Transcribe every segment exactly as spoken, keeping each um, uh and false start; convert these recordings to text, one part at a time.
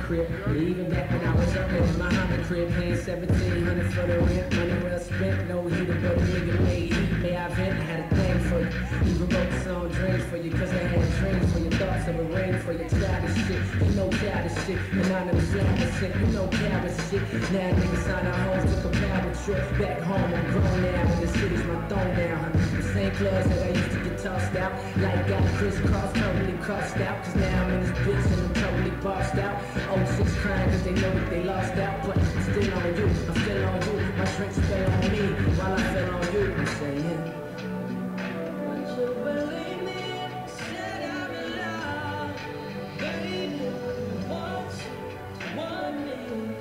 crib. Even back when I was up in my Honda crib, paying seventeen hundred for the rent. Money well spent, no heater, but the nigga made heat. May I vent? I had a thing for you. Even wrote some dreams for you, cause I had dreams for your thoughts of a rain for your childish shit. You know childish shit, anonymous lavish shit. You know coward shit. Now niggas sign our homes, took a power trip back home. I'm grown now, and the city's my throne now. Huh? The same clubs that I used to get tossed out. Like got crisscross, totally crossed out. Cause now I'm in this bitch and I'm totally bossed out. Oh six crying cause they know that they lost out. But I'm still on you, I'm still on you. My drinks fell on me while I fell on you. I'm saying, would you believe me? Said I'm in love, baby. What you want me?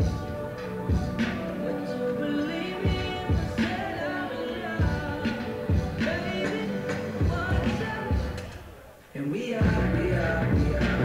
Would you believe me? Said I'm in love, baby. What's up? And we are, we are, we are.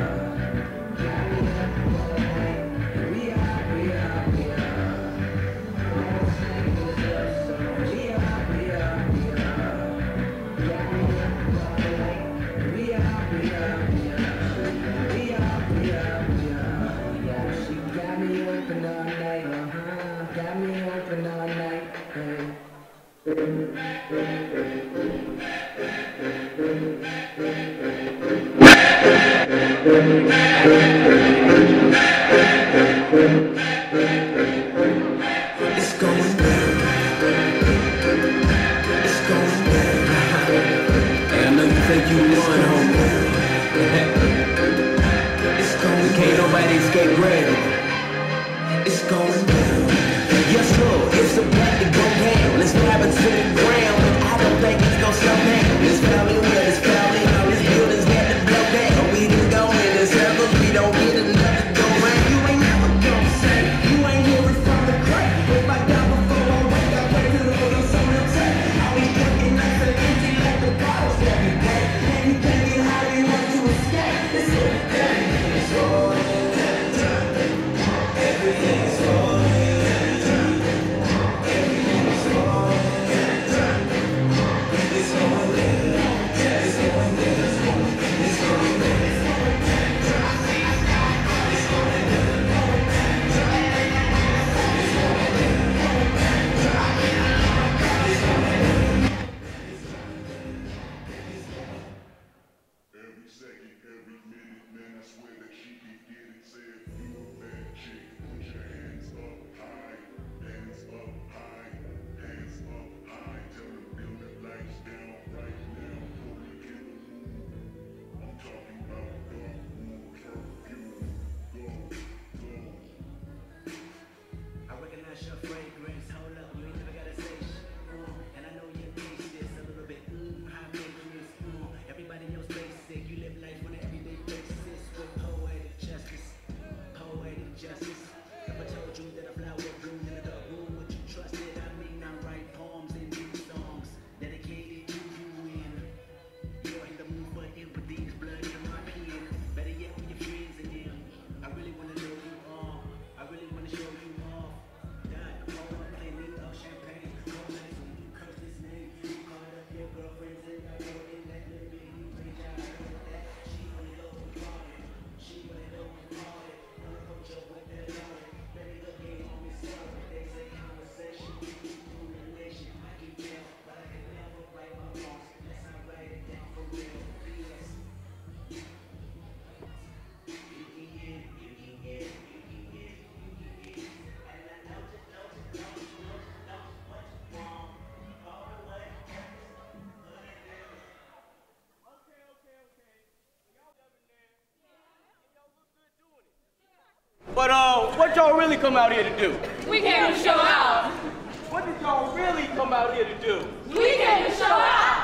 But uh, what y'all really come out here to do? We came to show out. What did y'all really come out here to do? We came to show out.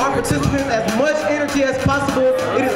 our participants as much energy as possible. It is